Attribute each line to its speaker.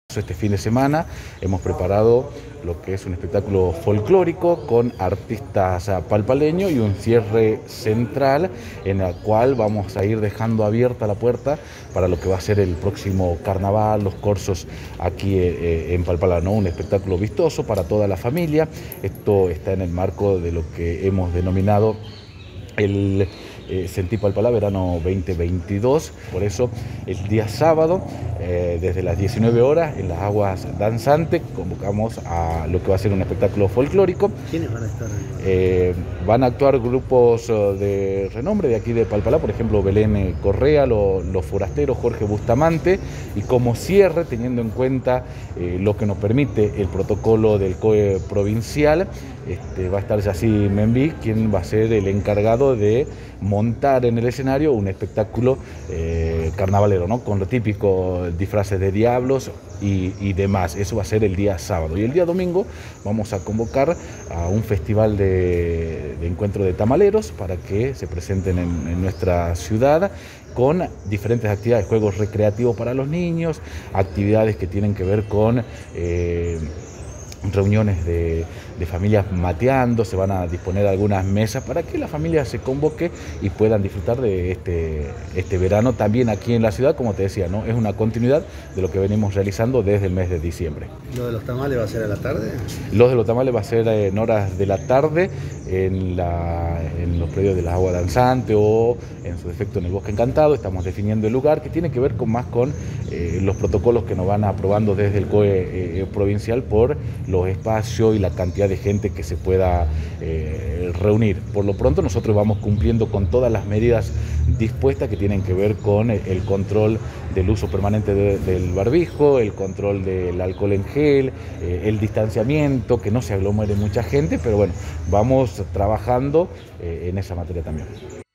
Speaker 1: Este fin de semana hemos preparado lo que es un espectáculo folclórico con artistas palpaleños y un cierre central en el cual vamos a ir dejando abierta la puerta para lo que va a ser el próximo carnaval, los corsos aquí en Palpalá, ¿no? Un espectáculo vistoso para toda la familia. Esto está en el marco de lo que hemos denominado el Sentí Palpalá Verano 2022, por eso el día sábado, desde las 19 horas, en las aguas danzantes, convocamos a lo que va a ser un espectáculo folclórico.
Speaker 2: ¿Quiénes van a estar?
Speaker 1: Van a actuar grupos de renombre de aquí de Palpalá, por ejemplo Belén Correa, los Forasteros, Jorge Bustamante, y como cierre, teniendo en cuenta lo que nos permite el protocolo del COE provincial, va a estar Yací Membí, quien va a ser el encargado de montar en el escenario un espectáculo carnavalero, ¿no? Con lo típico, disfraces de diablos y demás. Eso va a ser el día sábado. Y el día domingo vamos a convocar a un festival de encuentro de tamaleros para que se presenten en nuestra ciudad con diferentes actividades, juegos recreativos para los niños, actividades que tienen que ver con reuniones de familias mateando. Se van a disponer algunas mesas para que la familia se convoque y puedan disfrutar de este verano también aquí en la ciudad. Como te decía, ¿no? Es una continuidad de lo que venimos realizando desde el mes de diciembre.
Speaker 2: ¿Lo de los tamales va a ser a la tarde?
Speaker 1: Los de los tamales va a ser en horas de la tarde en los predios de las aguas danzantes o en su defecto en el Bosque Encantado. Estamos definiendo el lugar, que tiene que ver con los protocolos que nos van aprobando desde el COE provincial por los espacios y la cantidad de gente que se pueda reunir. Por lo pronto nosotros vamos cumpliendo con todas las medidas dispuestas que tienen que ver con el control del uso permanente del barbijo, el control del alcohol en gel, el distanciamiento, que no se aglomere mucha gente, pero bueno, vamos trabajando en esa materia también.